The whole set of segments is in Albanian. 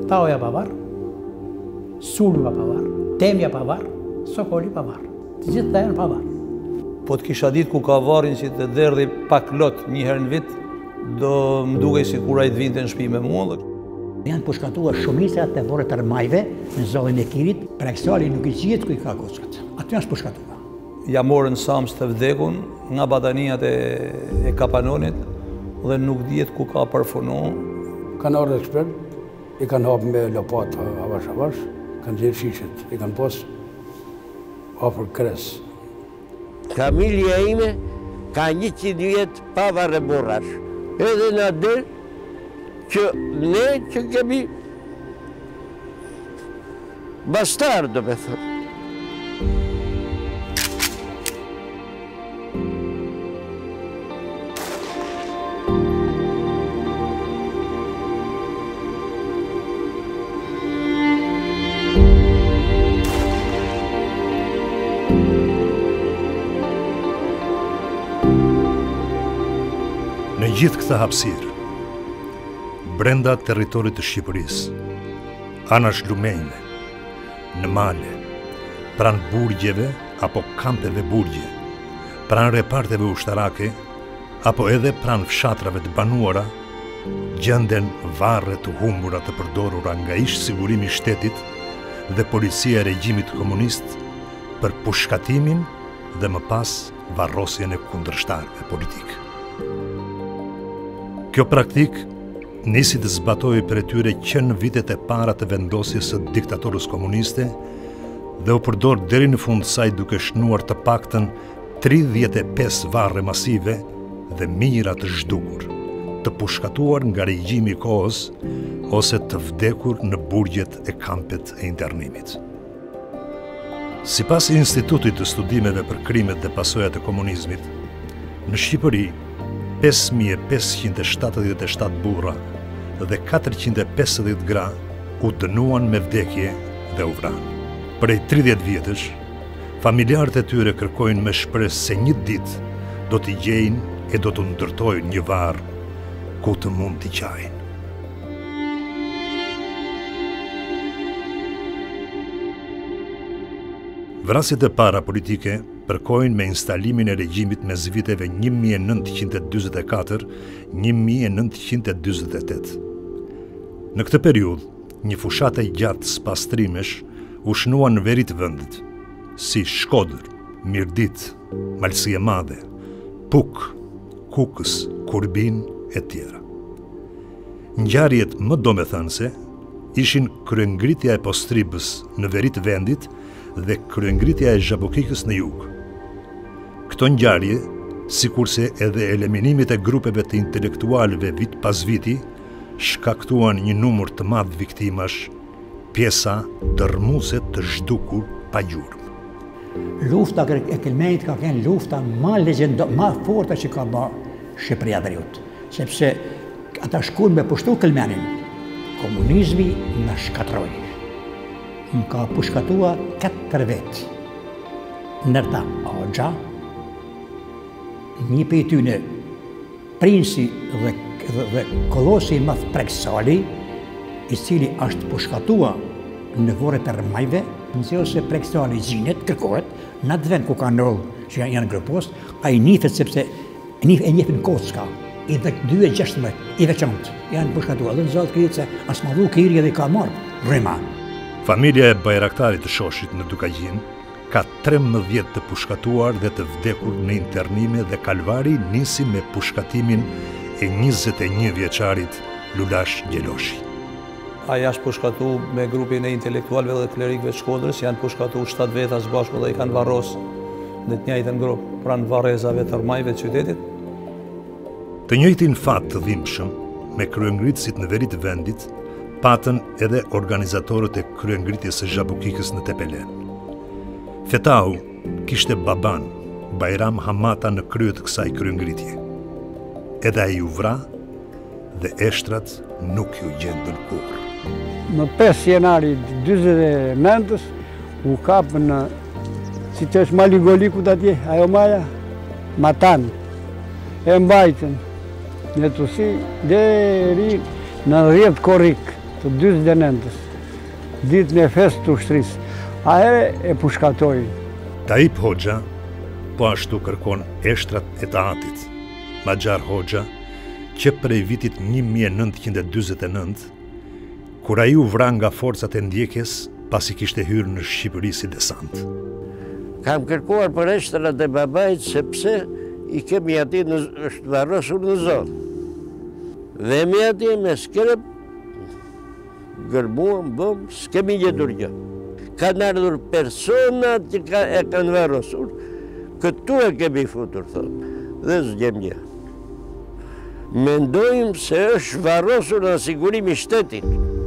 Taoja pavar, Sulmi pavar, Temja pavar, Sokoli pavar. Të gjithë të janë pavar. Po të kisha ditë ku ka varrin që të derdhi pak lot një herë në vit, do më dukej sikur ai të vinte në shtëpi me mua. Janë pushkatuar shumica të varret të rmajve në zonën e Kirit, Preksali nuk i gjihet ku i ka kockat. Aty janë pushkatuar. Ja morën sams të vdekun nga batanijat e Kapanonit dhe nuk dihet ku ka përfunu. Kanë ardhur ekspert, i kanë hapë me lopatë avash, kanë gjetë shishet, i kanë pas afër kres. Familja ime ka 100 vjet pa varre burrash. Edhe në atë që ne që kemi bastard, do me thënë. Në gjithë këta hapësirë, brenda territorit të Shqipërisë, anash lumejme, në male, pranë burgjeve apo kampeve burgje, pranë reparteve ushtarake, apo edhe pranë fshatrave të banuara, gjenden varre të humbura të përdorura nga ish sigurimi i shtetit dhe policia e regjimit komunist për pushkatimin dhe më pas varrosjen e kundërshtarëve politikë. Kjo praktik nisi të zbatoi për tyre që në vitet e para të vendosjes së diktatorës komuniste dhe u përdor deri në fund saj duke shnuar të paktën 35 varre masive dhe mijëra të zhdukur, të pushkatuar nga regjimi i kohës ose të vdekur në burgjet e kampet e internimit. Sipas Institutit të Studimeve për Krimet dhe Pasojat e Komunizmit, në Shqipëri 5577 burra dhe 450 gra u dënuan me vdekje dhe u vranë. Prej 30 vjetësh, familjarët e tyre kërkojnë me shpresë se një ditë do t'i gjejnë e do të ndërtojnë një varr ku të mund t'i qajnë. Vrasjet e para politike përkojnë me instalimin e regjimit mes viteve 1924-1928. Në këtë periudhë, një fushatë e gjatë pastrimesh u shnua në veri të vendit, si Shkodër, Mirdit, Malësi e Madhe, Puk, Kukës, Kurbin e tjera. Ngjarjet më domethënëse ishin kryengritja e Postribës në veri të vendit dhe kryengritja e Zhabukikës në jug. Këto ngjarje, sikurse edhe eliminimit e grupeve të intelektualëve vit pas viti, shkaktuan një numër të madh viktimash, pjesa dërmuese të zhdukur pa gjurmë. Lufta e Kelmenit ka qenë lufta më forte që ka bërë Shqipëria veriut, sepse ata shkuan me pushtu Kelmenin. Komunizmi në shkatroi. Më ka pushkatua 4 vetë. Ndërta Hoxha, një për tyne Princi dhe Kolosi i Madh Preksali, i cili është pushkatua në vorret e rmajve, nëse Preksali gjinet, kërkohet, në atë vend ku ka ndodhur që janë grupos, ai nifet sepse e njefin Kocka, i dhe 216, i veçantë, janë pushkatua. Dhe në zotë këtë se Asmadhu Kiri edhe ka marrë rrima. Familja e Bajraktarit të Shoshit në Dukagjin ka 13 të pushkatuar dhe të vdekur në internime dhe kalvari nisi me pushkatimin e 21 vjeçarit Lulash Gjeloshi. Aja është pushkatu me grupin e intelektualve dhe klerikëve të Shkodrës, janë pushkatu 7 veta së bashku dhe i kanë varros në të njëjtën grupë pranë varrezave të rmajve të qytetit. Të njëjtin fat të dhimbshëm me kryengritësit në veri të vendit patën edhe organizatorët e kryengritjes së Zhabukikës në Tepelen. Fetau kishte baban, Bajram Hamata, në krye të kësaj kryengritje. Edhe ai u vra dhe eshtrat nuk ju gjendën kurrë. Në 5 janari 49 u kapën në si të është Maligoliku atje, ajo maja, Matan, e mbajtën në tusi deri në 10 korrik. të 29-ës, ditën e festë të ushtrisë. Ahere e pushkatoi. Taip Hoxha po ashtu kërkon eshtrat e të atit. Maxhar Hoxha, që prej vitit 1949, kur ai u vra nga forcat e ndjekjes pasi kishte hyrë në Shqipëri si desant. Kam kërkuar për eshtrat e babait sepse i kemi ati është varrosur në zonë. Dhe mi ati me skrep, gërmuam, bëm, s'kemi gjetur gjë. Kanë ardhur personat që e kanë varrosur, këtu e kemi futur, thotë, dhe s'gjem gjë. Mendojmë se është varrosur në sigurimi shtetit.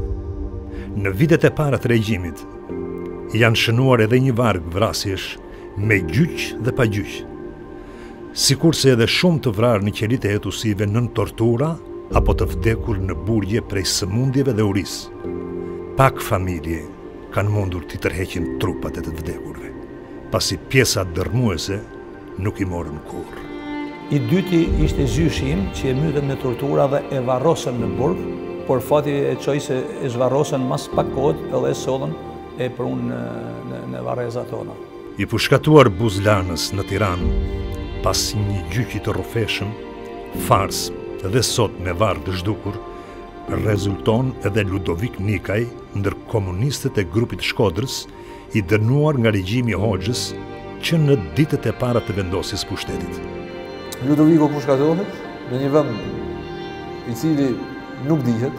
Në vitet e para të regjimit, janë shënuar edhe një varg vrasjesh me gjyq dhe pa gjyq. Sikurse edhe shumë të vrarë në qelit e hetusive nën tortura apo të vdekur në burgje prej sëmundjeve dhe uris. Pak familje kanë mundur t'i tërheqin trupat e të vdekurve, pasi pjesat dërmuese nuk i morën kurrë. I dyti ishte zyshim që e mytën me tortura dhe e varrosën në burg, por fati e qoj se e zvarrosën mas pak kohët edhe e sollën e prunë në varreza tona. I pushkatuar Buzlanës në Tiranë, pas një gjyqi të rrufeshëm, fars dhe sot me varg të zhdukur, rezulton edhe Ludovik Nikaj, ndër komunistët e grupit Shkodrës, i dënuar nga regjimi Hoxhës që në ditët e para të vendosjes pushtetit. Ludoviko pushkatohet në një vend i cili nuk dihet,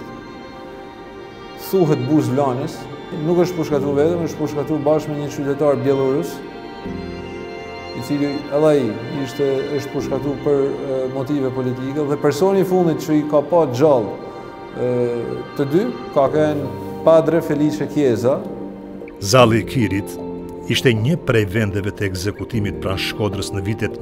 thuhet Buzlanës, nuk është pushkatu vetëm, është pushkatu bashkë me një qytetar bjelorus, i cili edhe ai është pushkatu për motive politike, dhe personi i fundit që i ka pa gjallë të dy, ka qenë Padre Felice Chiesa. Zalli i Kirit ishte një prej vendeve të ekzekutimit pranë Shkodrës në vitet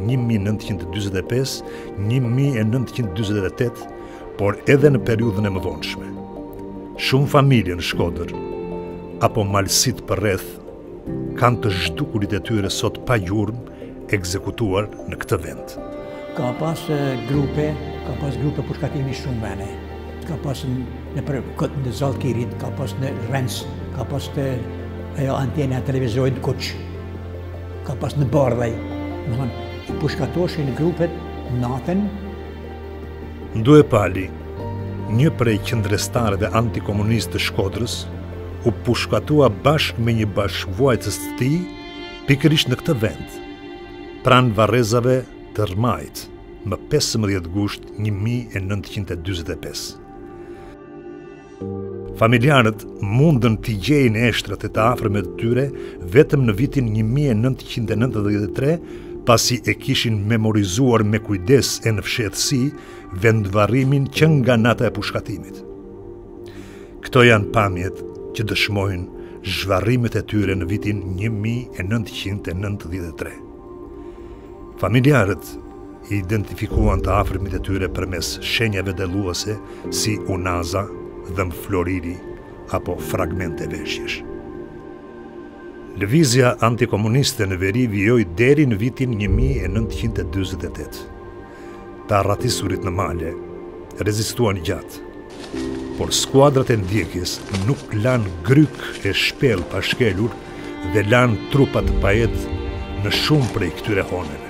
1925-1928, por edhe në periudhën e mëvonshme. Shumë familje në Shkodër, apo malësit për rreth, kanë të zhdukurit e tyre sot pa gjurmë ekzekutuar në këtë vend. Ka pas grupe pushkatimi shumë vene. Ka pas në Zallë Kirit, ka pas në Rens, ka pas të antene e televizorit në Kuq, ka pas në Bardhaj. I pushkatoshin grupet natën. Ndue Pali, një prej qëndrestarëve antikomunistë të Shkodrës, u pushkatua bashkë me një bashkëvuajtës të tij pikërisht në këtë vend, pranë varrezave të Rmajt, më 15 gusht 1945. Familjarët mundën t'i gjejnë eshtrat e të afërme të tyre vetëm në vitin 1993, pasi e kishin memorizuar me kujdes e në fshehtësi vendvarrimin që nga nata e pushkatimit. Këto janë pamjet që dëshmojnë zhvarrimet e tyre në vitin 1993. Familjarët i identifikuan të afërmit e tyre përmes shenjave dalluese si unaza, dhëm floriri apo fragmente veshjesh. Lëvizja antikomuniste në veri vijoi deri në vitin 1948. Të arratisurit në male rezistuan gjatë, por skuadrat e ndjekjes nuk lanë gryk e shpel pa shkelur dhe lanë trupat pa jetë në shumë prej këtyre honeve.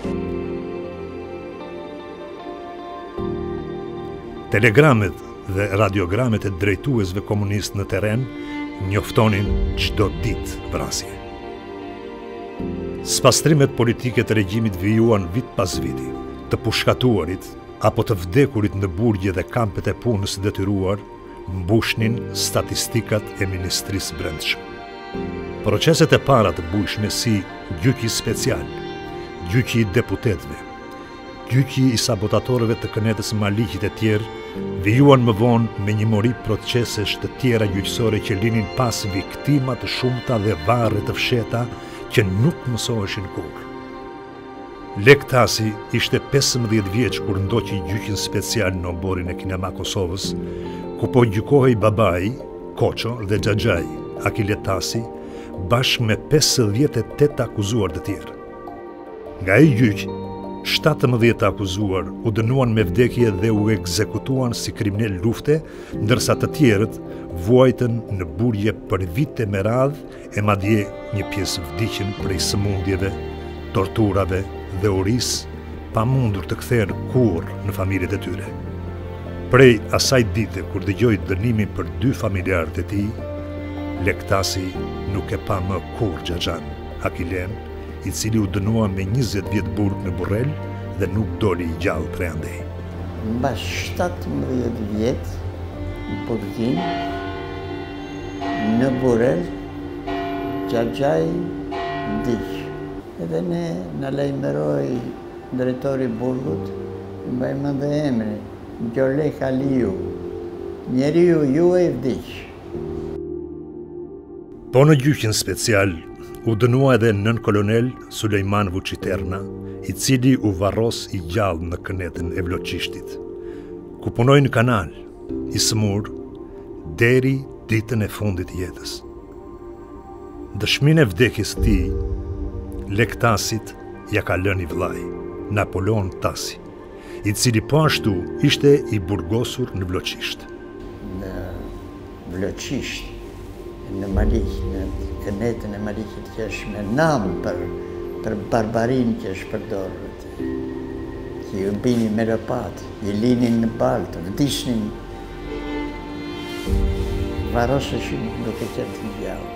Telegramet dhe radiogramet e drejtuesve komunist në teren njoftonin çdo ditë vrasje. Spastrimet politike të regjimit vijuan vit pas viti. Të pushkatuarit apo të vdekurit në burgje dhe kampet e punës detyruar mbushnin statistikat e Ministrisë Brendshme. Proceset e para të bujshme si gjyqi special, gjyqi i deputetëve, gjyqi i sabotatorëve të Kënetës Maliqit e tjerë vijuan më vonë me një mori procesesh të tjera gjyqësore që linin pas viktima të shumta dhe varre të fsheta që nuk mësoheshin kurrë. Lek Tasi ishte 15 vjeç kur ndoqi gjyqin special në oborin e Kinema Kosovës, ku po gjykohej babai, Koço dhe xhaxhai, Akile Tasi, bashkë me 58 akuzuar të tjerë. Nga ai gjyq 17 akuzuar u dënuan me vdekje dhe u ekzekutuan si kriminal lufte, ndërsa të tjerët vuajtën në burje për vite me radhë e madje një pjesë vdiqën prej sëmundjeve, torturave dhe urisë, pa mundur të kthehen kurrë në familjet e tyre. Prej asaj dite kur dëgjoi dënimin për 2 familjarët e tij, Lektasi nuk e pa më kurrë Xhaxhan Akilen, i cili u dënua me 20 vjet burg në Burrel dhe nuk doli i gjallë prej andej. Mbas 17 vjet në Burgin, në Burrel, Xhaxhai vdiq. Edhe ne na lajmëroi drejtori i burgut, mbaj mend emrin, Gjolek Aliu, njeriu juaj vdiq. Po në gjyqin special, u dënua edhe nën kolonel Sulejman Vuciterna, i cili u varros i gjallë në kënetën e Vloqishtit, ku punoi në kanal, i smur, deri ditën e fundit të jetës. Dëshminë e vdekjes së tij, Lektasit ja ka lënë i vllai, Napoleon Tasi, i cili po ashtu ishte i burgosur në Vloqisht. Në Vloqisht, në Malik, në kënetën e Malikit që është me nam për barbarinë që është përdorur. Që ju bini me lopatë, ju linin në baltë, vdisnin. Varroseshin duke qenë të gjallë.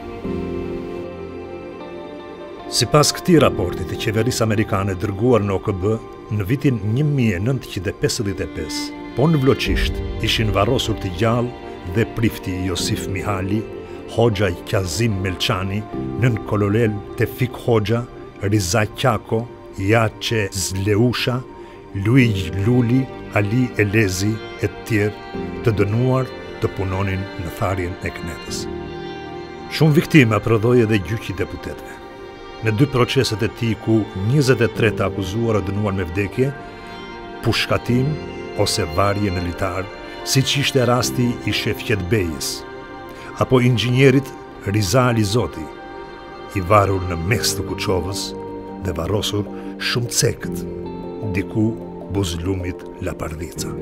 Sipas këtij raporti të qeverisë amerikane dërguar në OKB, në vitin 1955, po në Vloqisht ishin varrosur të gjallë dhe prifti Josif Mihali, Hoxha Kazim Melçani, nën kolonel Tefik Hoxha, Riza Qako, Jaçe Zleusha, Luigi Luli, Ali Elezi e tjerë të dënuar të punonin në tharjen e kënetës. Shumë viktime prodhoi edhe gjyqi i deputetëve. Në 2 proceset e tij ku 23 të akuzuar e dënuar me vdekje, pushkatim ose varje në litar, siç ishte rasti i Shefqet Bejës, apo inxhinierit Riza Alizoti, i varur në mes të Kuçovës dhe varrosur shumë cekët, diku Buzlumit Lapardhica.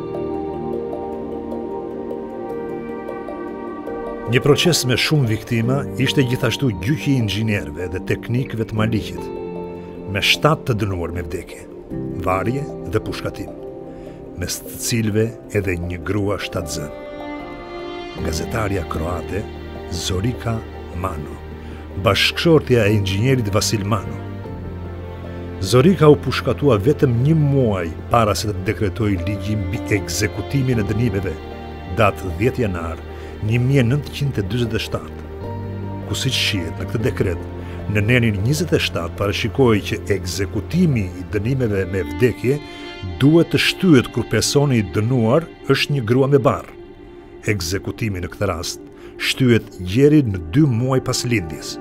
Një proces me shumë viktima ishte gjithashtu gjyqi i inxhinierëve dhe teknikëve të Malikit, me 7 të dënuar me vdekje, varje dhe pushkatim, mes të cilëve edhe një grua shtatzën. Gazetarja kroate Zorika Mano, bashkëshortja e inxhinierit Vasil Mano. Zorika u pushkatua vetëm 1 muaj para se të dekretoi ligji mbi ekzekutimin e dënimeve, datë 10 janar 1947, ku siç shihet në këtë dekret, në nenin 27 parashikohej që ekzekutimi i dënimeve me vdekje duhet të shtyhet kur personi i dënuar është një grua me barr. Ekzekutimi në këtë rast shtyhet deri në 2 muaj pas lindjes.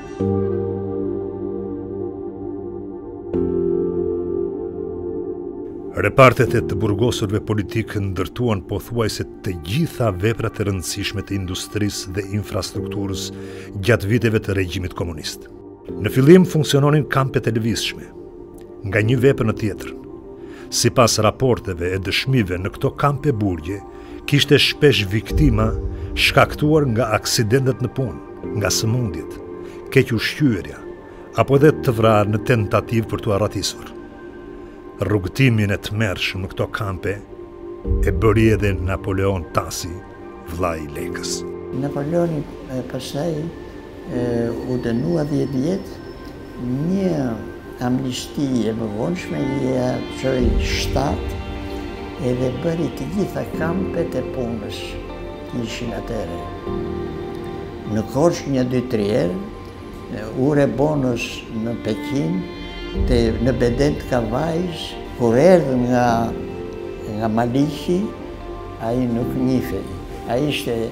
Repartet e të burgosurve politikë ndërtuan pothuajse të gjitha veprat e rëndësishme të industrisë dhe infrastrukturës gjatë viteve të regjimit komunist. Në fillim funksiononin kampe të lëvizshme, nga një vepër në tjetrën. Sipas raporteve e dëshmive në këto kampe burgje, kishte shpesh viktima shkaktuar nga aksidentet në punë, nga sëmundjet, keq ushqyerja, apo edhe të vrarë në tentativë për t'u arratisur. Rrugtimin e tmerrshëm në këto kampe e bëri edhe Napoleon Tasi, vllai i Lekës. Napoleoni pastaj u dënua 10 vjet, një amnisti e mëvonshme i çoi 7 edhe bëri të gjitha kampet e punës që ishin atëre. Në Korçë 1-2-3 herë, ure bonus në Pekin, në Bedent Kavajs, kur erdhë nga Maliki, ai nuk njifej. Ai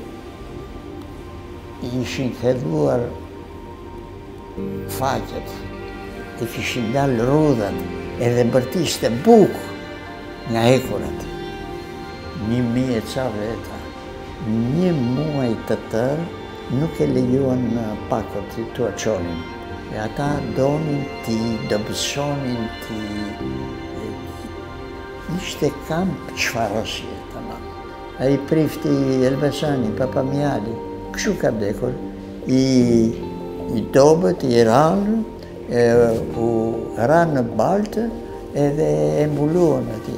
ishin hedhuar faqet, e kishin dalë rrudhat, edhe bërtishte bukë nga hekurat. 1000 e ca veta, 1 muaj të tërë, nuk e lejuan pakot të aqonin. E ata donin ti dobësonin ti... Ishte kamp çfarosje, tamam. Ai prifti Elbasani, Papa Mjali, kështu ka vdekur. I dobët, i rallë, u ranë në baltë edhe e mbuluan atje.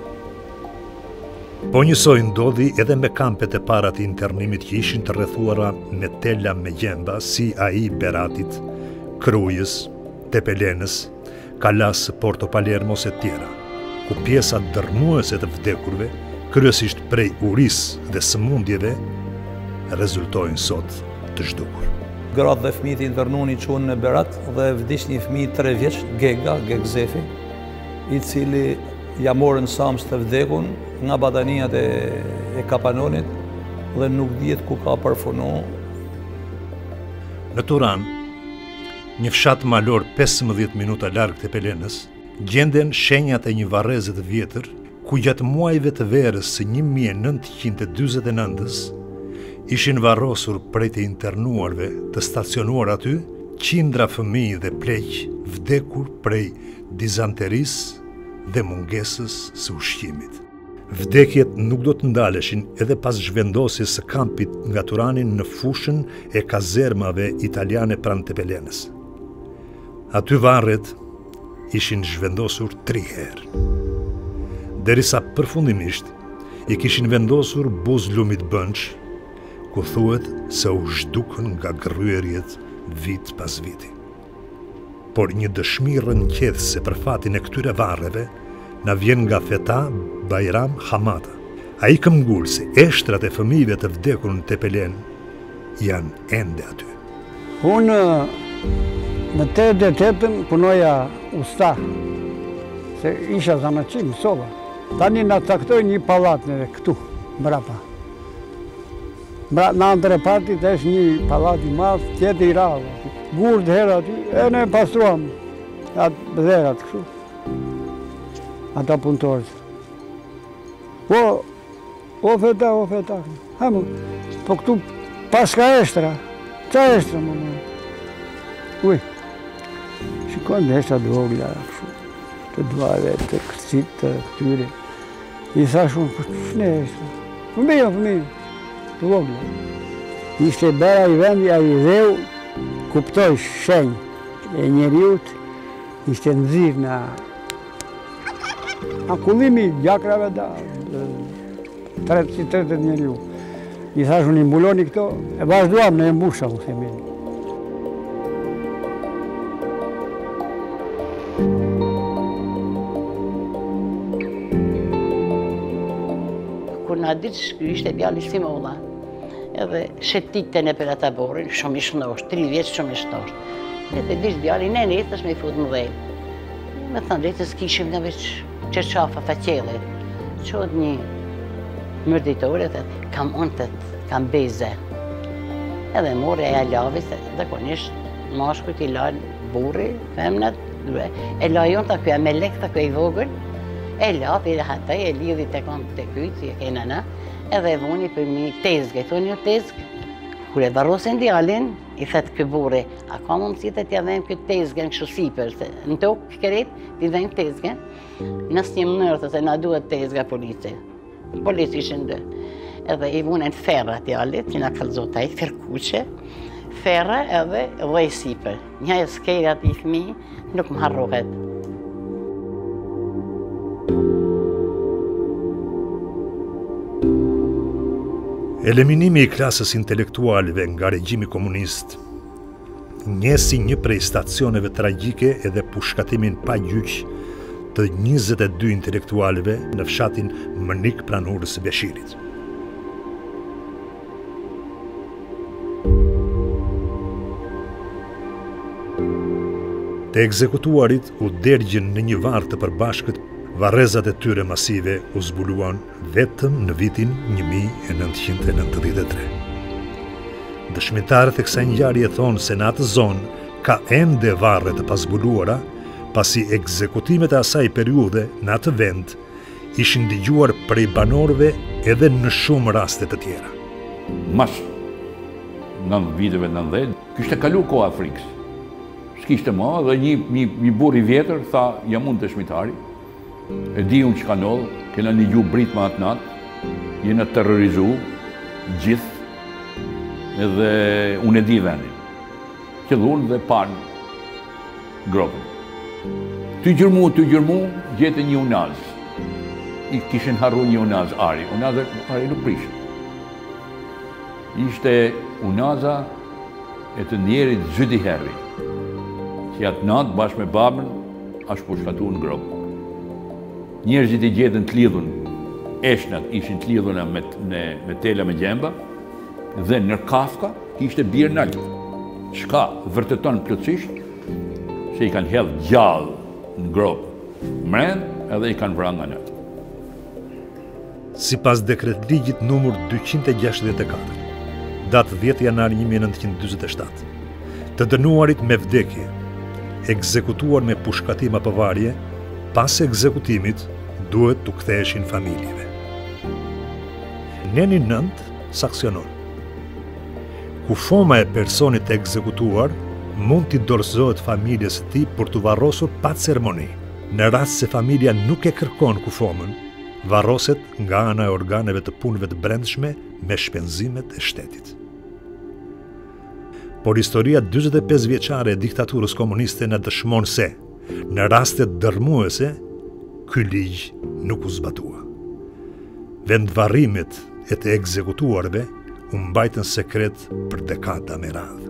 Po njësoj ndodhi edhe me kampet e para të internimit që ishin të rrethuara me tela me gjemba si ai Beratit, Krujës, Tepelenës, Kalas, Porto Palermos e tjera, ku pjesa dërmuese të vdekurve, kryesisht prej uris dhe sëmundjeve, rezultojnë sot të zhdukur. Gratë dhe fëmijët i internuni qonë në Berat dhe vdiq një fëmijë 3 vjeç, Gegzefi, i cili ja morën sams të vdekun nga badanijat e Kapanonit dhe nuk dihet ku ka përfunu. Në Turan, një fshat malor 15 minuta larg Tepelenës, gjenden shenjat e një varreze të vjetër, ku gjatë muajve të verës së 1949-s ishin varrosur prej të internuarve të stacionuar aty qindra fëmijë dhe pleq vdekur prej dizanterisë dhe mungesës së ushqimit. Vdekjet nuk do të ndaleshin edhe pas zhvendosjes së kampit nga Turani në fushën e kazermave italiane pranë Tepelenës. Aty varret ishin zhvendosur 3 herë. Derisa përfundimisht i kishin vendosur Buzlumit Bënç, ku thuhet se u zhdukën nga gryerjet vit pas viti. Por një dëshmi rënqethse për fatin e këtyre varreve na vjen nga Feta Bajram Hamata. Ai këmbgul se eshtrat e fëmijëve të vdekur në Tepelen janë ende aty. Unë në 88-ën punoja usta, se isha zanaçi, mësova. Tani na caktoi një pallat në këtu, mbrapa. Në andër e partit është një pallat i madh, tjetër i rrallë. Gurë herë aty, e ne pastruam atë bëdherat kështu. Ata punëtorët. O feta, hamu, po këtu paska eshtra, qa eshtra më më? Uj, shikon dhe eshtra dvogla, kështu, të duave, të kërcit, të këtyre. I thash unë, shne eshtra? Fëmijë, të vogla. Ishte bera i vendi, a i dheu, kuptoj shenjë e njeriut, ishte nëzirë në akullimi gjakrave da 30 njeriut. I thash unë i mbuloni këto, e vazhduam në e mbusha, u themi. Kur nga ditë shky ishte bjalli Simolla, edhe shetikten e për ata borin, shumë i shnosht, 3 vjeç shumë i shnosht. E të dish bjalli, ne është me i fut më dhejë. Me thënë drejtës kishim nga veç qërqafa, faqelit. Qod një mërditore, dhe kam unë kam beze. Edhe more e alavi, se zakonisht mashkujt i lanë burri, femnat, e lajon të kuja me lek të kuja i vogël, e lapi dhe hataj, e lidhi të kam të kujtë, si e kejna na, edhe e vuni për mi tezgë, e thonë një tezgë. Kur e varosin djalin, i thetë kë burri, a ka mundësi të t'ja dhejmë këtë tezgën kështu sipër, se në tokë këret, t'i dhejmë tezgën, nësë një mënërë, se na duhet tezga polici. Polici ishën dë. Edhe i vunen ferra djalit, që na kalzotaj, ferkuqe, ferra edhe dhej sipër. Një e skerat i fëmi nuk më harrohet. Eliminimi i klasës intelektualve nga regjimi komunist njesi një prej stacioneve tragjike edhe pushkatimin pa gjyq të 22 intelektualve në fshatin Mënik pranurës së Beshirit. Të ekzekutuarit u dergjën në një varr të përbashkët. Varrezat e tyre masive u zbuluan vetëm në vitin 1993. Dëshmitarët e kësaj ngjarje thonë se në atë zonë ka ende varre të pazbuluara, pasi ekzekutimet e asaj periudhe në atë vend ishin dëgjuar prej banorëve edhe në shumë raste të tjera. Mas 9 viteve 90, kishte kalu koha frikës. s'kishte ma, dhe një burr I vjetër tha, jam unë dëshmitari, e di unë çka ndodh, kena një gjuhë brit me atë natë, jena terrorizu, gjithë, edhe unë e di vendin. Qëllun dhe panë gropën. Ty gjërmu, gjete një unaz. I kishin harru një unaz, Ari. Ari nuk prishë. Ishte unaza e të njerit Zydi Herri, që atë natë bashkë me babën, ashtë pushkatu në gropë. Njerëzit I gjetën të lidhun, eshnat ishin të lidhuna me tela me gjemba, dhe nër kafka kishte birë naltë. Shka vërteton plotësisht se I kanë hedhë gjallë në gropë, mren edhe I kanë vranga në. Si pas dekretligjit numër 264, datë 10 janar 1947, të dënuarit me vdekje, ekzekutuar me pushkatim apo varje, pas ekzekutimit duhet të ktheheshin familjeve. Neni 9 saksionon. Kufoma e personit e ekzekutuar mund t'i dorëzohet familjes së tij për të varrosur pa ceremoni. Në rast se familja nuk e kërkon kufomën, varroset nga ana e organeve të punëve të brendshme me shpenzimet e shtetit. Por historia 45 vjeçare e diktaturës komuniste na dëshmon se, në rastet dërmuese, ky ligj nuk u zbatua. Vendvarrimet e të ekzekutuarve u mbajtën sekret për dekada me radhë.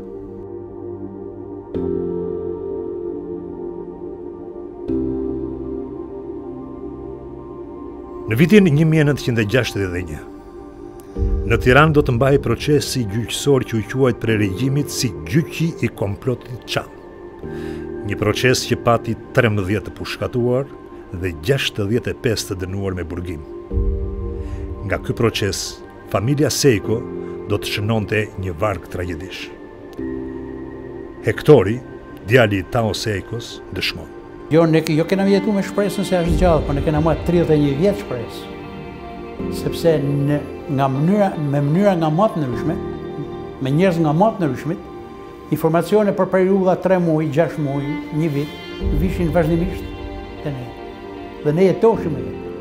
Në vitin 1961, në Tiranë do të mbahej procesi gjyqësor që u quajt prej regjimit si gjyqi I komplotit Çam. Një proces që pati 13 të pushkatuar dhe 65 të dënuar me burgim. Nga ky proces, familja Sejko do të shënonte një varg tragedish. Hektori, djali I Tao Sejkos, dëshmon. Jo kena jetu me shpresën se është gjallë, por ne kena marrë 31 vjet shpresë. Sepse me mënyra nga më të ndryshme, me njerëz nga më të ndryshmit, informacione për periudha 3 muaj, 6 muaj, 1 vit, vishin vazhdimisht te ne. Dhe ne jetoshim.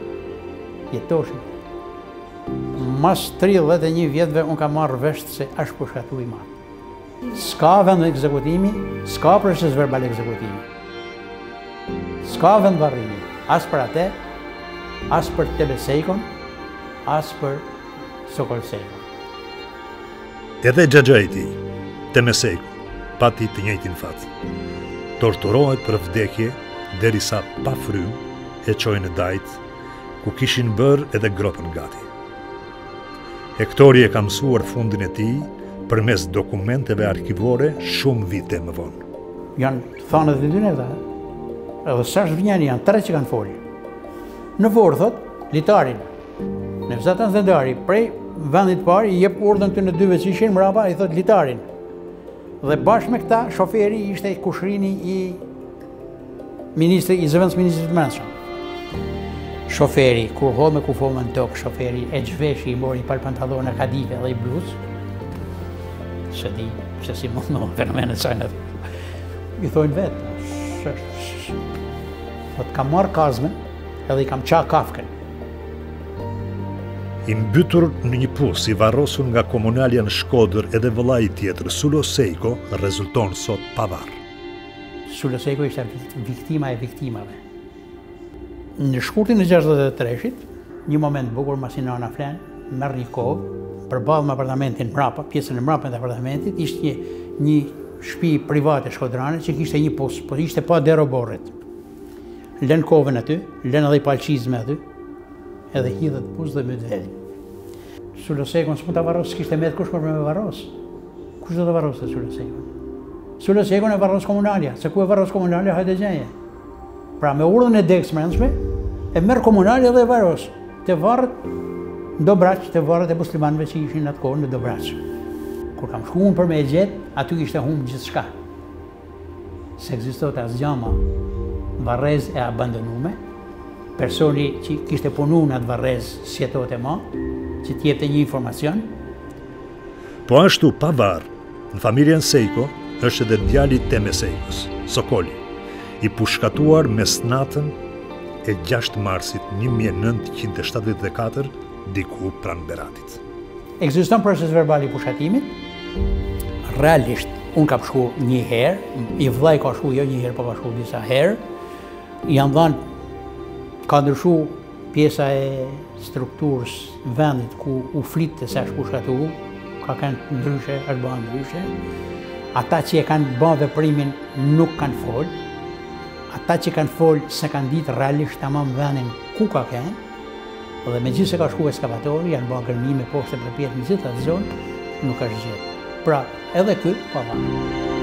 Mas 31 vjetëve unë kam marrë vesh se është pushkatu I madh. S'ka vend ekzekutimi, s'ka proces verbal ekzekutimi. S'ka vend varrimi, as për atë, as për Tele Sejkon, as për Sokol Sejkon. Edhe xhaxhai I tij, Teme Sejko, pati të njëjtin fat. Torturohet për vdekje derisa pa frymë e çoi në dajt, ku kishin bërë edhe gropën gati. Hektori e ka mësuar fundin e tij përmes dokumenteve arkivore shumë vite më vonë. Janë thënë edhe dy neta, edhe sa vjen janë 3 që kanë folë. Në vorë thot, litarin, Nevzat Zendari, prej vendit parë I jep urdhën të në dyve që ishin mrapa, I thot litarin. Dhe bashkë me këta, shoferi ishte kushrini I zëvendës ministrit të brendshëm. Shoferi, kur hodh me kufomën tokë, shoferi e gjveshi I mori par pantallona kadive dhe I bluz. Se di, se si mund në fenomenet sajnë I thojnë vetë. Thot, kam marrë kazmen edhe I kam qa kafken. I mbytur në një pus I varrosur nga komunalja në Shkodër edhe vëllai tjetër, Sulo Sejko, rezulton sot pavar. Sulo Sejko ishte viktima e viktimave. Në shkurtin e 63-shit, një moment bukur masi nana flen, merr një kovë, përballë me apartamentin mrapa, pjesën e mrapa të apartamentit, ishte një shtëpi private shkodrane që kishte një pus, por ishte pa deroborrit. Lën kovën aty, lën edhe palçizme aty, edhe hidhet pus dhe me dvelin. Sulo Sejkon s'mund ta varros, s'kishte me kush për me varros. Kush do të varroste Sulo Sejkon? Sulo Sejkon e varros komunalja, se ku e varros komunalja, hajde gjeje. Pra me urdhën e dekës mbrendshme, e merr komunalja dhe e varros. Te varret në Dobraç, te varret e muslimanëve që ishin atë kohë në Dobraç. Kur kam shkuar për me e gjetë, aty kishte humbur gjithçka. Se ekzistonte asgjama varrez e abandonume, personi që kishte punuar në atë varrez sjetote më, që t'jepte një informacion. Po ashtu pavar, në familjen Sejko është edhe djali Teme Sejkos. Sokoli, i pushkatuar mes natën e 6 marsit 1974 diku pranë Beratit. Ekziston proces verbal i pushatimit? Realisht, unë kam shku një herë, i vllai ka shku jo një herë, po ka shku disa herë, janë dhënë, ka ndryshu pjesa e strukturës vendit ku u flitte se është pushkatu, ka kanë ndryshe, është bëhen ndryshe. Ata që e kanë bën veprimin nuk kanë folë, ata që kanë folë se kanë ditë realisht tamam vendin ku ka kanë, dhe me gjithë se ka shku eskavatori, janë bën gërmime poshtë e përpjet në gjithë atë zonë, nuk është gjithë. Pra, edhe ky, pa vanë.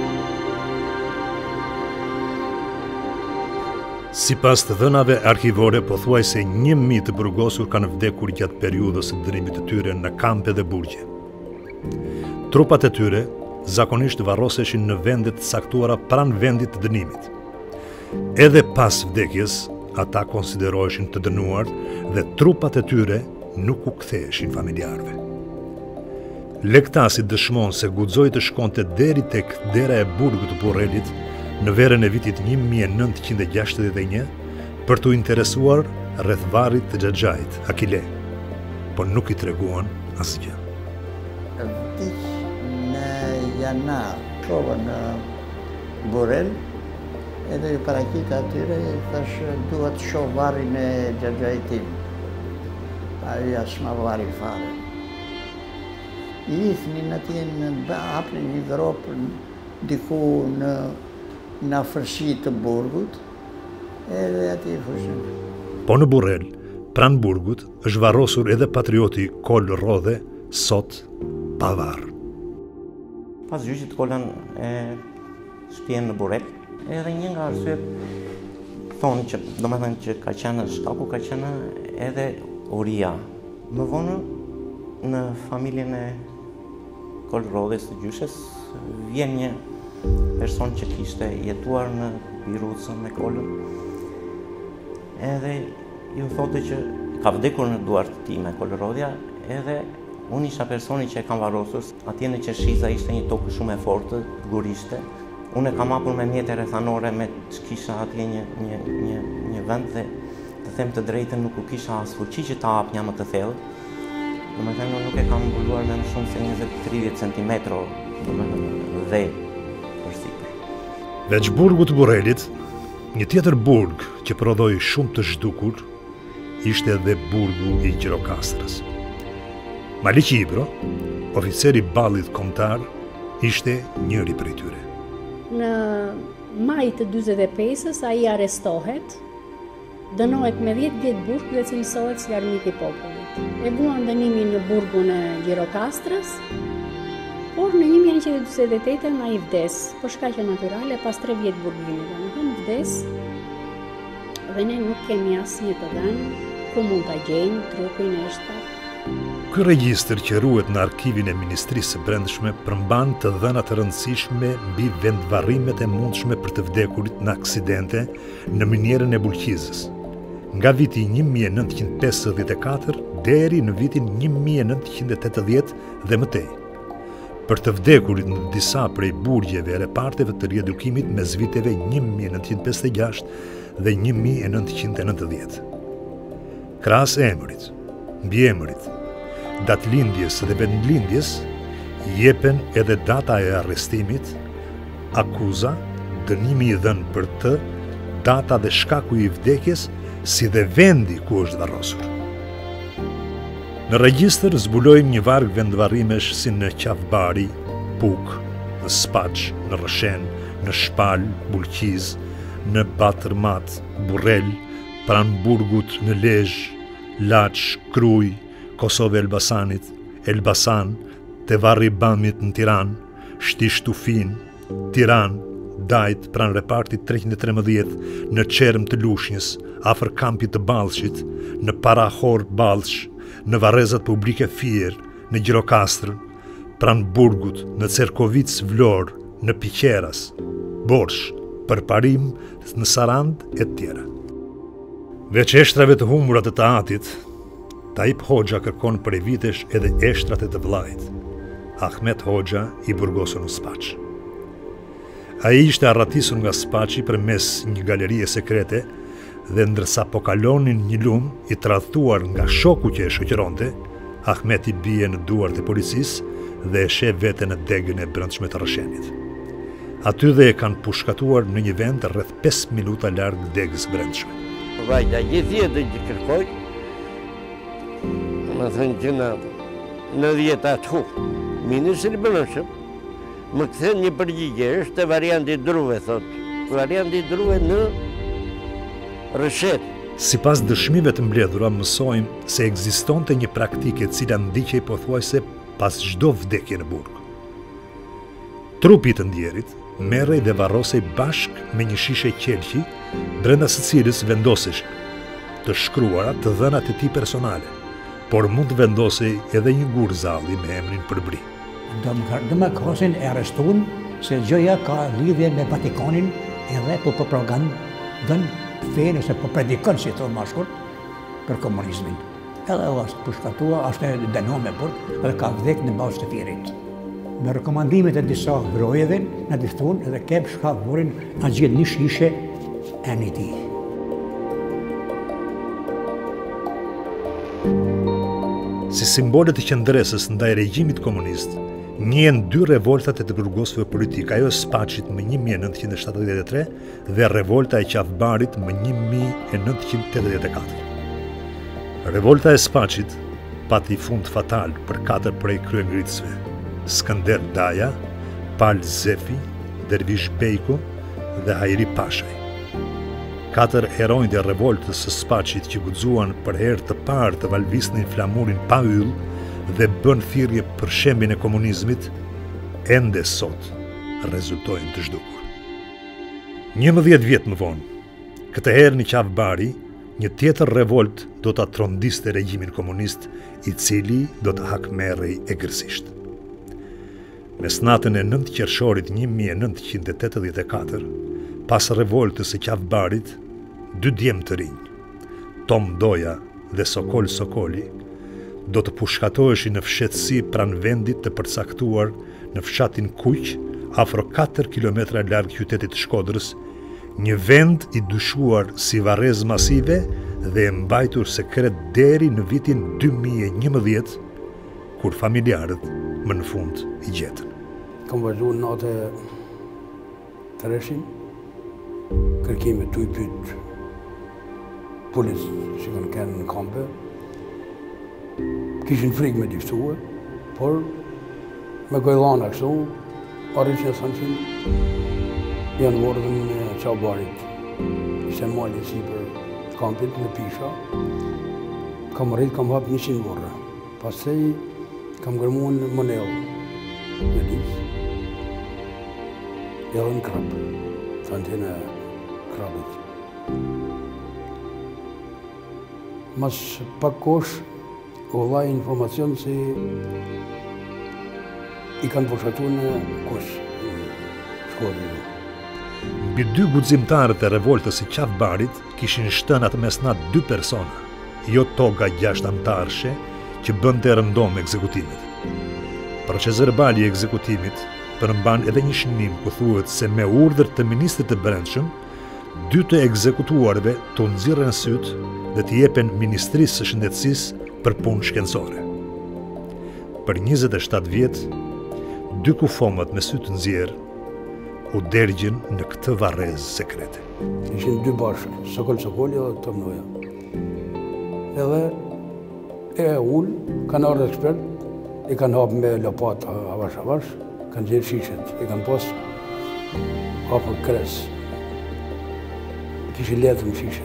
Sipas të dhënave arkivore, pothuajse 1000 të burgosur kanë vdekur gjatë periudhës së dënimit të tyre në kampe dhe burgje. Trupat e tyre zakonisht varroseshin në vendet të caktuara pranë vendit të dënimit. Edhe pas vdekjes, ata konsideroheshin të dënuar dhe trupat e tyre nuk u ktheheshin familjarëve. Lektasi dëshmon se guxoi të shkonte deri tek dera e burgut të Burrelit në verën e vitit 1961 për t'u interesuar rreth varrit të Xhaxhait, Akile, por nuk i treguan asgjë. Vdiq në janar, shova në Burrel, edhe i parakita atyre, thash dua të shoh varrin e Xhaxhait tim. Ai s'ma vari fare. I ithnin atje hapnin një dropë diku në afërsi të burgut, edhe atje fushën. Po në Burrel, pranë burgut, është varrosur edhe patrioti Kol Rodhe, sot pa varr. Pas gjyqit kolën e shtjen në Burrel, edhe një nga arsyet thonë që, domethënë që ka qenë shkaku, ka qenë edhe uria. Më vonë në familjen e Kol Rodhes të gjyshes vjen një person që kishte jetuar në Birucën me Kolën, edhe ju thote që ka vdekur në duart të tij me Kol Rodhja, edhe unë isha personi që e kam varrosur. Atje në Qeshiza ishte një tokë shumë e fortë, gurishte. Unë e kam hapur me mjete rrethanore, me kisha atje një vend dhe të them të drejtën nuk u kisha as fuqi që ta hapnja më të thellë. Domethënë nuk e kam mbuluar me më shumë se 20-30 cm, domethënë dhe përsipër. Veç burgut të Burrelit, një tjetër burg që prodhoi shumë të zhdukur ishte edhe burgu i Gjirokastrës. Malik Ibro, oficeri ballit kombëtar, ishte njëri prej tyre. Në maj të 45-ës ai arrestohet, dënohet me 10 vjet burg dhe cilësohet si armik i popullit. E vuan dënimin në burgun e Gjirokastrës, por në 1948 ai vdes, për shkaqe natyrale pas 3 vjet burgimi. Domethënë vdes dhe ne nuk kemi asnjë të dhënë ku mund ta gjejmë trupin e shtat. Ky regjistër që ruhet në arkivin e Ministrisë së Brendshme përmban të dhëna të rëndësishme mbi vendvarrimet e mundshme për të vdekurit në aksidente në minierën e Bulqizës, nga viti 1954 deri në vitin 1980 dhe mëtej, për të vdekurit në disa prej burgjeve e reparteve të riedukimit mes viteve 1956 dhe 1990. Krahas emrit, mbiemrit, datëlindjes dhe vendlindjes, jepen edhe data e arrestimit, akuza, dënimi i dhënë për të, data dhe shkaku i vdekjes, si dhe vendi ku është varrosur. Në regjistër zbulojmë një varg vendvarrimesh si në Qafbari, Puk, në Spaç, në Rëshen, në Shpal, Bulqiz, në Batërmat, Burrel, pranë burgut në Lezhë, Laç, Kruj, Kosovë Elbasanit, Elbasan, te varri Bamit në Tiranë, Shtish Tufin, Tiranë, Dajt pranë repartit 313, në Qerm të Lushnjës, afër kampit të Ballshit, në Parahor Ballsh, në varrezat publike Fier, në Gjirokastër, pranë burgut, në Cerkovic Vlor, në Piqeras, Borsh, Përparim, në Sarand e tjera. Veç eshtrave të humura të Atit, Taip Hoxha kërkon prej vitesh edhe eshtrat e të vllait, Ahmet Hoxha i burgosur në Spaç. Ai ishte arratisur nga Spaçi përmes një galerie sekrete dhe ndërsa po kalonin një lum i tradhtuar nga shoku që e shoqëronte, Ahmeti bie në duart e policisë dhe e sheh veten në degën e brendshme të rrëshenit. Aty dhe e kanë pushkatuar në një vend rreth 5 minuta larg degës brendshme. Vajta, gjithje dhe që kërkoj, më thënë që në 10 atë Ministri Brendshëm më kthen një përgjigje, është varianti druve, thot. Varianti druve në rrëshet. Sipas dëshmive të mbledhura, mësojmë se ekzistonte një praktike e cila ndiqej pothuajse pas çdo vdekje në burg. Trupi të ndjerit merrej dhe varrosej bashk me një shishe qelqi, brenda së cilës vendoseshin të shkruara të dhënat e tij personale, por mund të vendosej edhe një gur zalli me emrin përbri. Demokrasin e arrestuan se gjëja ka lidhje me Vatikanin edhe po propagandën fenë ose po predikon, si thonë më shkurt, për komunizmin. Edhe është pushkatua, është dënuar me burg dhe ka vdekë në bazë të firit. Me rekomandimet e disa grojeve në diftun edhe kep shka vorin a gjithë një shishe e një ti. Si simbolet e qëndresës ndaj regjimit komunist, njehen 2 revoltat e të burgosëve politik, ajo e Spaçit më 1973 dhe revolta e Qafbarit më 1984. Revolta e Spaçit pati fund fatal për 4 prej kryengritësve: Skënder Daja, Pal Zefi, Dervish Bejko dhe Hajri Pashaj. 4 heronjtë e revoltës së Spaçit që guxuan për herë të parë të valvisnin flamurin pa yll dhe bën thirrje për shembin e komunizmit, ende sot rezultojnë të zhdukur. 11 vjet më vonë, këtë herë në Qafbari, një tjetër revolt do ta trondiste regjimin komunist, i cili do të hakmerrej egërsisht. Mes natën e 9 qershorit 1984, pas revoltës së Qafbarit, 2 djemë të rinj, Tom Doja dhe Sokol Sokoli, do të pushkatoheshin në fshetësi pranë vendit të përcaktuar në fshatin Kuq, afro 4 kilometra larg qytetit Shkodrës, një vend i dyshuar si varrezë masive dhe e mbajtur sekret deri në vitin 2011, kur familjarët më në fund i gjetën. Kam vazhduar natë të reshin, kërkime të i pyt policë që kanë kënë në kampe, kishin frikë me diftuar, por me gojlana kështu, arri që nësën që janë vordën në Qafbarit. Ishte mali si për kampit në Pisha. Kam rritë, kam hapë 100 vorë. Pasej kam gërmuar në Monell, në Lisë, edhe në Krapë, të antene Krapit. Mas pak kosh, u dha informacion se i kanë pushatu në Kuq, Shkodrën. Mbi 2 guximtarët e revoltës së Qafbarit kishin shtënë atë mesnat 2 persona, jo toga 6 anëtarshe që bënte rëndom ekzekutimet. Procesverbali i ekzekutimit përmban edhe një shënim ku thuhet se me urdhër të ministrit të Brendshëm, 2 të ekzekutuarve të nxirren syt dhe të jepen Ministrisë së Shëndetësisë për punë shkencore. Për 27 vjet, 2 kufomët me sy të nxjerr u dergjën në këtë varrezë sekrete. Ishin 2 bashkë, Sokol Sokoli dhe Tom Doja. Edhe e ullë, kanë ardhur ekspert, i kanë hapë me lopat avash, kanë gjerë shishet, i kanë pas hapër kres. Kishin letën shishe.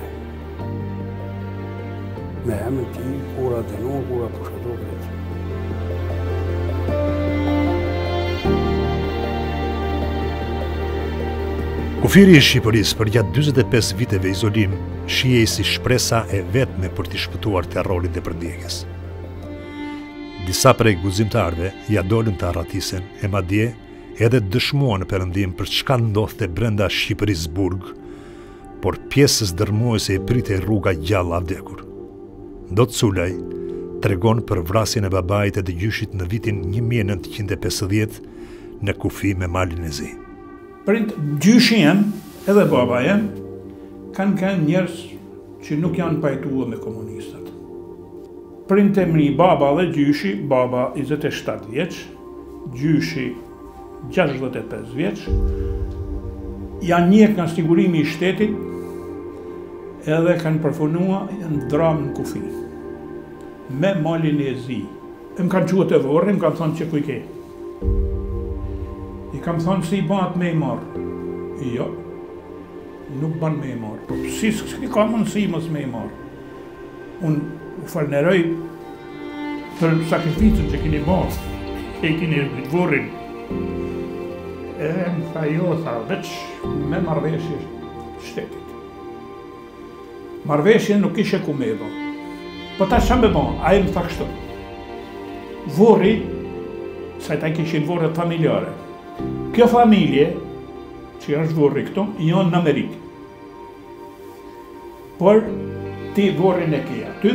Me emën ti, kura dënu, kura pushkatu kretë. Kufiri i Shqipërisë për gjatë 45 viteve izolim shihej si shpresa e vetme për t'i shpëtuar terrorit dhe përdjegjes. Disa prej guximtarëve ja dolën të arratisen e madje edhe dëshmuan në perëndim për çka ndodhte brenda Shqipërisë burg, por pjesës dërmuese e pritej rruga gjallë avdekur. Dot Sulaj tregon për vrasjen e babait e dëgjyshit në vitin 1950 në kufi me malin e zi. Gjyshi jem, edhe baba jem, kanë njerës që nuk janë pajtuar me komunistat. Prindemri baba dhe gjyshi, baba 27 vjeç, gjyshi 65 vjeç, janë njërë nga sigurimi i shtetit edhe kanë përfunua në dramë në kufi, me malin e zi. Më kanë quat e vorë, më kanë thonë që kuj ke. I kam thonë se i bat me i marë. Jo, nuk ban me i marë. Po si ka mundësi mos me i marë. Unë u falëneroj për sakrificën që kini bërë, e kini vorin. E më tha jo, tha, veç me marveshje shtetit. Marveshje nuk ishe ku me bo. Po ta që me bo, a e më tha kështu. Vorri, sa ta kishin vorët familjare. Kjo familje, që është vorri këto, janë në Amerikë. Por, ti vorrin e ke aty,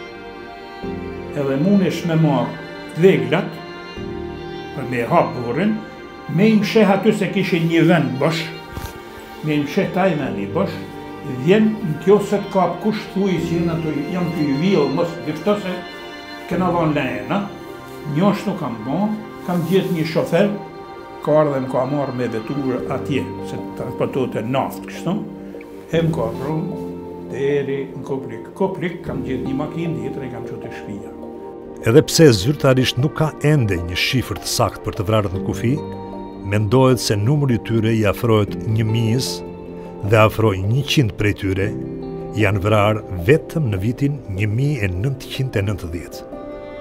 edhe mundesh me marrë dheglat, për me hapë vorrin, me i msheh aty se kishin një vend bosh, me i msheh taj vend i bosh, vjen në kjo se të kap kush thuj si në të jam të i vjellë, mos vifto se kena dhonë lejena, njosh nuk kam bon, kam gjithë një shofer, ka ardhe më ka marrë me veturë atje, se transportohet e naftë kështu, e më ka pru, deri në Koplik. Koplik kam gjithë një makinë, tjetër e kam qëtë e shpia. Edhe pse zyrtarisht nuk ka ende një shifër të sakt për të vrarët në kufi, mendohet se numri tyre i afrohet 1000 dhe afroj 100 prej tyre janë vrarë vetëm në vitin 1990.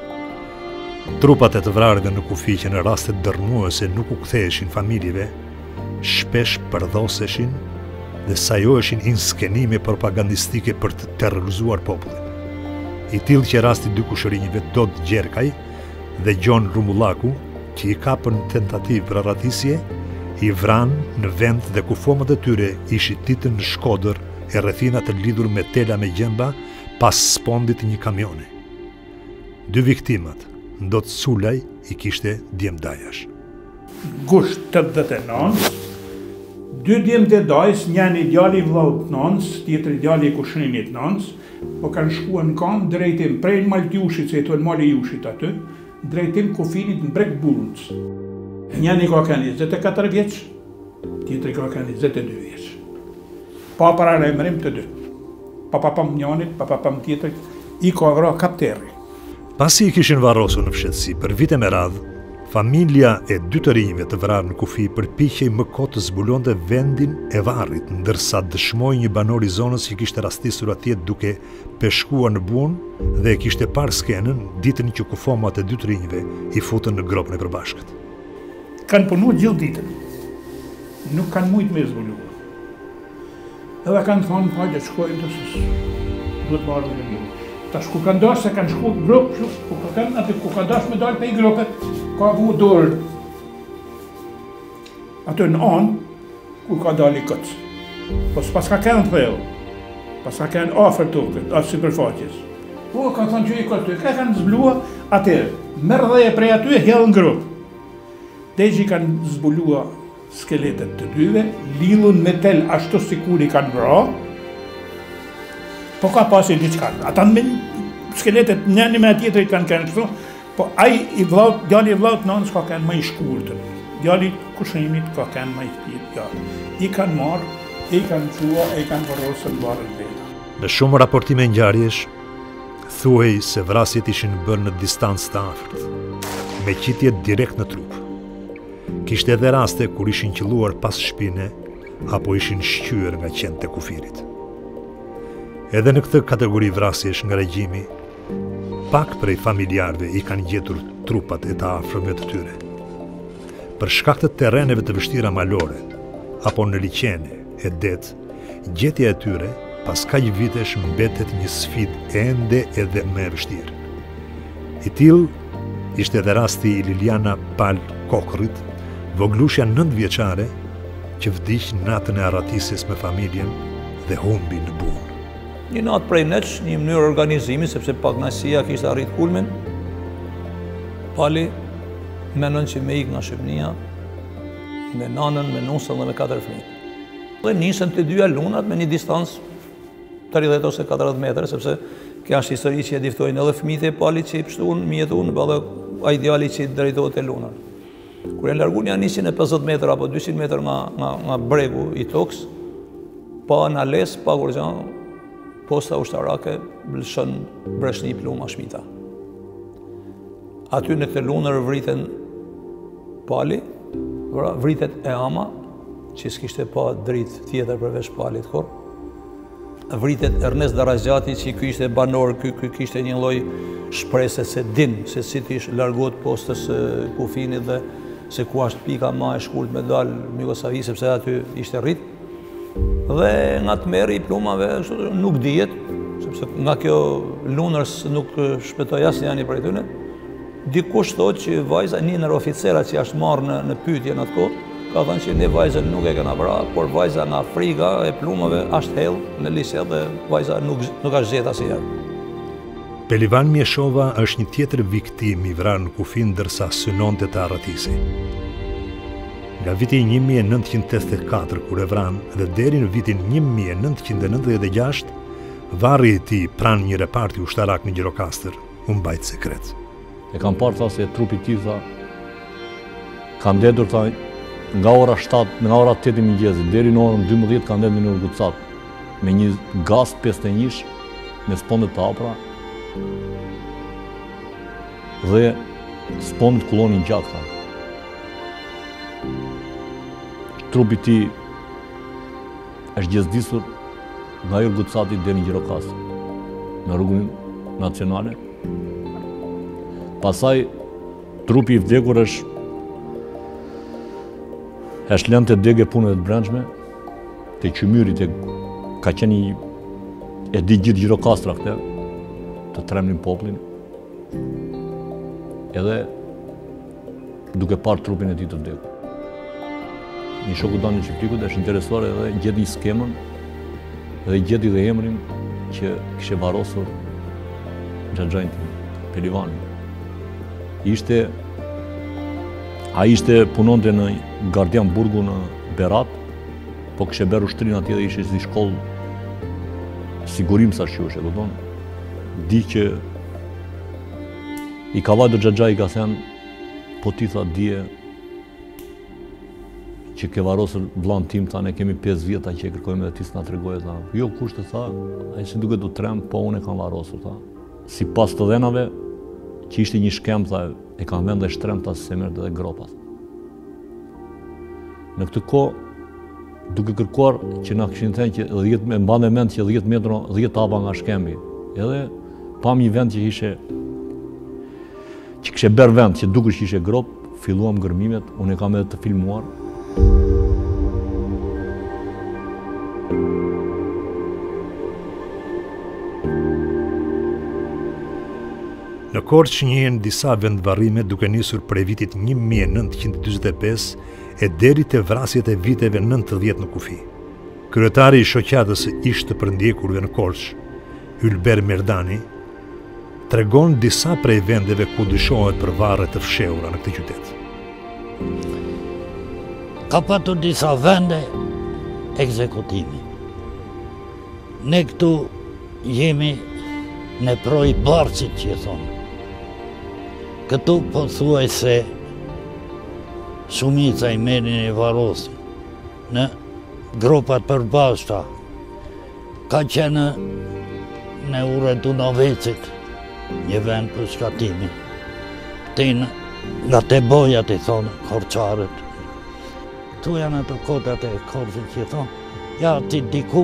Trupat e të vrarëve në kufi që në rastet dërmuese nuk u ktheheshin familjeve, shpesh përdhoseshin dhe sajoheshin inskenime propagandistike për të terrorizuar popullin. I tillë që rasti dy kushërinjve Dod Gjerkaj dhe Gjon Rumullaku, që i kapën tentativë për arratisje, i vranë në vend dhe ku fomët e tyre ishin ditën në Shkodër e rrethina të lidhur me tela me gjemba pas spondit një kamioni. Dy viktimat, Ndot Sulaj i kishte djemdajash. Gusht 89, dy djemdajës, njëni djali vllaut nënës, tjetri djali kushrinit nënës, po kanë shkuar në kam drejtim prej në Maltjushit, se jeton mali Jushit aty, drejtim kufinit në Brek Burunc. Njëni ka kanë 24 vjeç, tjetri ka kanë 22 vjeç. Pa para në emrim të dy. Papapam njënit, papapam tjetrit, i ka vra kapteri. Pasi i kishin varrosur në fshehtësi për vite me radhë, familja e dy të rinjve të vrarë në kufi përpiqej më kot të zbulonte vendin e varrit, ndërsa dëshmoi një banor i zonës që kishte rastisur atje duke peshkuar në bunë dhe e kishte parë skenën ditën që kufomat e dy të rinjve i futën në gropën e përbashkët. Kanë punuar gjithë ditën, nuk kanë mujt me zbuluar. Edhe kanë thonë, hajde shkojmë të sësë, duhet marrë dhe një. Tash ku kanë dash se kanë shku grupë, ku ka dash me dalë pe i grupet, ka vu dorë. Atë në anë, ku ka dalë i këtës. Po s'pas ka kënë thellë, pas ka kënë afer tukët, atë sipërfaqjes. Po, kanë thonë që i këtë, ka kanë zbulua atërë, mërë dhe e prej aty e hjellë në grupë. Dhe që i kanë zbulua skeletet të dyve, lidhun me tel ashtu si kur i kanë vra, po ka pasi diçka. Ata me skeletet njëni me tjetëri kanë kështu, po djali i vllaut nënës ka kanë më i shkurtër. Djali kushrimit ka kanë më i pjetë. I kanë marrë, i kanë qua, i kanë varrosur në varrën veta. Në shumë raportime ngjarjesh, thuhej se vrasjet ishin bërë në distancë të afërt, me qitje direkt në trup. Kishte edhe raste kur ishin qelluar pas shpine apo ishin shqyer nga qenë të kufirit. Edhe në këtë kategori vrasjesh nga regjimi, pak prej familjarve i kanë gjetur trupat e të afërmve të tyre. Për shkak të terreneve të vështira malore, apo në liqene e det, gjetja e tyre pas kaq vitesh mbetet një sfidë ende edhe më e vështirë. I tillë ishte edhe rasti i Liliana Pal Kokrit, voglushja 9 vjeçare, që vdiq natën e arratisjes me familjen dhe humbi në bunë. Një natë prej neç, një mënyrë organizimi, sepse pak nasia kishte arrit kulmin, Pali menon që me ik nga Shqipnia, me nanën, me nusën dhe me 4 fëmijë. Dhe nisën të dyja lunat me një distancë 30 ose 40 metra, sepse kjo është histori që e diftojnë edhe fëmijët e palit që i pështuan, mjetun, edhe a ideali që i drejtohet e lunar. Kur e largun janë 150 metra apo 200 metra nga bregu i tokës, pa anales, pa gurgjan, posta ushtarake lëshën breshni pluma shmita. Aty në këtë lunar vriten pali, vritet e ama, që s'kishte pa dritë tjetër përveç palit kur. Vritet Ernest Darajgjati, që ky ishte banor, ky kishte një lloj shprese se din se si t'ish largot postës kufinit dhe se ku ashtë pika ma e shkurt me dalë Jugoslavi, sepse aty ishte rrit. Dhe nga të merri i plumave nuk dihet, sepse nga kjo lunars nuk shpetoj asnjë ani prej tyre. Dikush thot që vajza, një ndër oficerat që është marrë në pyetje në atë kohë, ka thënë që ne vajzën nuk e kena vrar, por vajza nga frika e plumave është hellë në lise dhe vajza nuk është gjetur asnjëherë. Pelivan Mjeshova është një tjetër viktim i vrarë në kufin ndërsa synonte të arratisi. Nga viti 1984 kur e vran dhe deri në vitin 1996, varri i tij pranë një reparti ushtarak në Gjirokastër u mbajt sekret. E kam parë tha se trupi i tij tha ka ndetur tha nga ora 7, nga ora 8 mëngjesit deri në orën 12 ka ndetur në Urgucat me një gaz 51 me spondet të hapura dhe spondet kullonin gjatë tha. Trupi i tij është gjezdisur nga Urgucati deri në Gjirokastër në rrugën nacionale. Pasaj, trupi i vdekur është lënë të degë punët të brendshme, të qymyrit ka qenë e di gjithë Gjirokastra këtë, të tremnin poplin, edhe duke parë trupin e tij të vdekur. Një shoku Dani Çiflikut është interesuar edhe gjeti skemën, edhe gjeti dhe emrin që kishte varrosur Xhaxhain Pelivanin. A ishte punonte në Gardian Burgu në Berat, po kishte bërë ushtrinë atje dhe ishte si shkollë sigurim sa shqyushe, kupton? Di që i ka vajtur Xhaxhai ka thënë, po ti tha dije që ke varrosur vllan tim, tha ne kemi 5 vjeta që e kërkojmë dhe ti s'na tregoje, tha. Jo kushte tha, ai si duket u trem, po unë e kam varrosur, tha. Sipas të dhenave, që ishte një shkem, tha, e kam vend dhe shtremta se merrte edhe gropat. Në këtë kohë, duke kërkuar që na kishin thënë që me mbane mend që 10 metra, 10 hapa nga shkembi. Edhe pam një vend që kishte bërë vend që dukesh që ishte grop, filluam gërmimet, unë e kam edhe të filmuar. Në Korçë njihen disa vendvarrime duke nisur prej vitit 1945 e deri te vrasjet e viteve 90 në kufi. Kryetari i shoqatës ish të përndjekurve në Korçë, Ylber Merdani, tregon disa prej vendeve ku dyshohet për varre të fshehura në këtë qytet. Ka patur disa vende ekzekutimi. Ne këtu jemi në proj barcit që i thonë. Këtu po thuaj se shumica i merin e varrosin në gropat përbashkëta. Ka qenë në ure Dunavecit një vend për shkatimi. Këtin nga te bojat i thonë korçarët. Këtu janë ato kodat e Korçës që i thonë, ja ti diku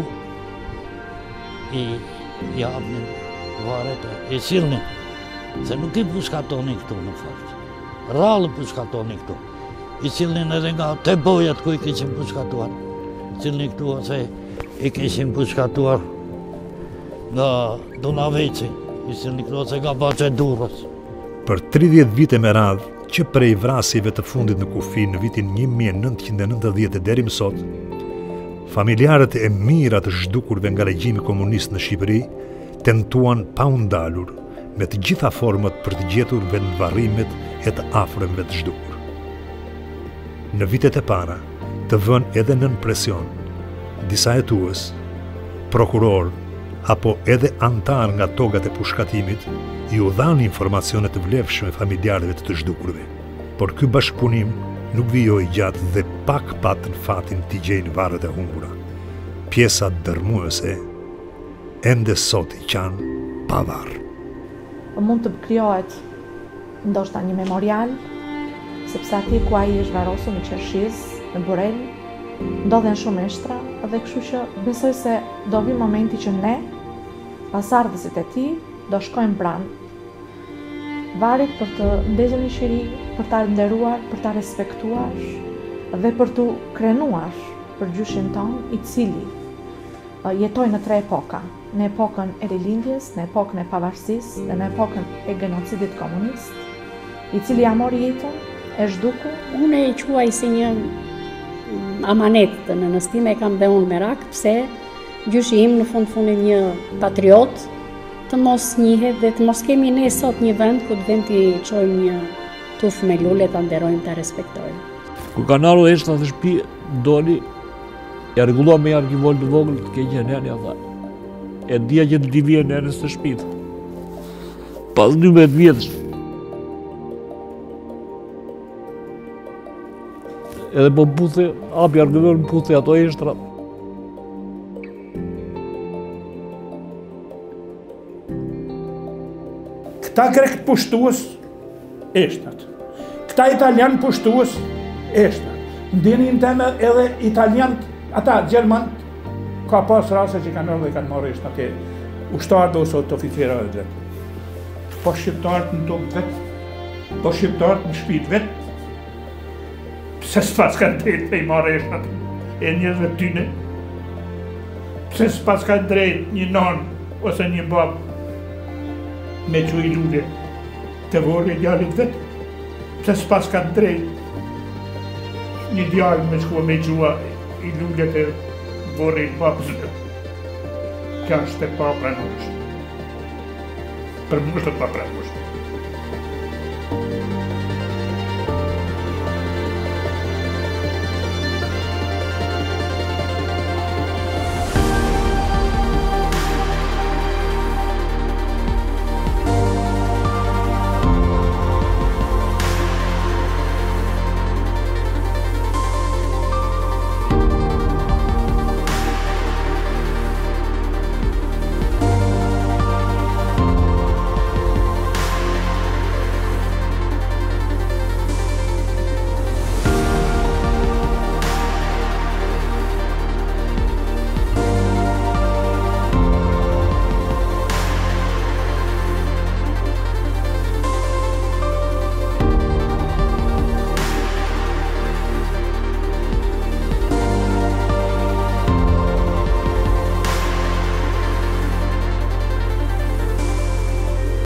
i japnin varet e silnin. Se nuk i pushkatoni këtu në fakt. Rallë pushkatoni këtu. I silnin edhe nga te bojat ku i kishin pushkatuar. I silnin këtu ose i kishin pushkatuar nga Dunaveci. I silnin këtu ose nga Bacedurës. Për 30 vite me radhë, që prej vrasjeve të fundit në kufi në vitin 1990 deri më sot, familjarët e mira të zhdukurve nga regjimi komunist në Shqipëri tentuan pa u ndalur me të gjitha format për të gjetur vendvarrimet e të afërmve të zhdukur. në vitet e para të vënë edhe nën presion disa hetues, prokuror apo edhe antar nga togat e pushkatimit ju dhanë informacione të vlefshme familjarëve të zhdukurve. Por ky bashkëpunim nuk vijoi gjatë dhe pak patën fatin t'i gjejnë varret e humbura. Pjesa dërmuese ende sot i qanë pa varr. Mund të krijohet ndoshta një memorial, sepse atje ku ai është varrosur në Qershiz, në Burel, ndodhen shumë eshtra, dhe kështu që besoj se do vi momenti që ne, pasardhësit e tij, do shkojmë pranë varit për të ndezur një qiri, për ta nderuar, për ta respektuar dhe për të krenuar për gjyshin ton, i cili jetoi në 3 epoka, në epokën e rilindjes, në epokën e pavarësisë dhe në epokën e genocidit komunist, i cili ja mori jetën e zhdukur. Unë e quaj si një amanet të nënës time, e kam dhe unë merak, pse gjyshi im në fundit një patriot, të mos njihet dhe të mos kemi ne sot një vend ku të vend t'i çojmë një tufë me lule, ta nderojmë, ta respektojmë. Kur kanë ardhur eshtra në shtëpi, doli, ja rregullua me arkivol të vogël, të keqja nënia tha. E dia që të divije nënës të shtëpit. Pas 12 vjetësh. Edhe po puthe, hapi arkivol në puthe ato eshtra. Këta grek pushtues, eshtrat. Këta italian pushtues, eshtrat. Ndinin teme edhe italian, ata gjerman, ka pas rase që kanë ardhur dhe kanë marrë eshtrat e ushtarët ose të oficerëve të vetë. Po shqiptarët në tokë vetë, po shqiptarët në shtëpitë vetë, pse s'pas kanë drejt me i marrë eshtrat e njerëzve tyne? Pse s'pas kanë drejt një nanë ose një babë me që i lule të vorë e djallit vetë, pse s'pas ka drejt një djallë me shkua me gjua i lule të vorë e babës vetë. Kja është e pa pranueshme. Për mu është e pa pranueshme.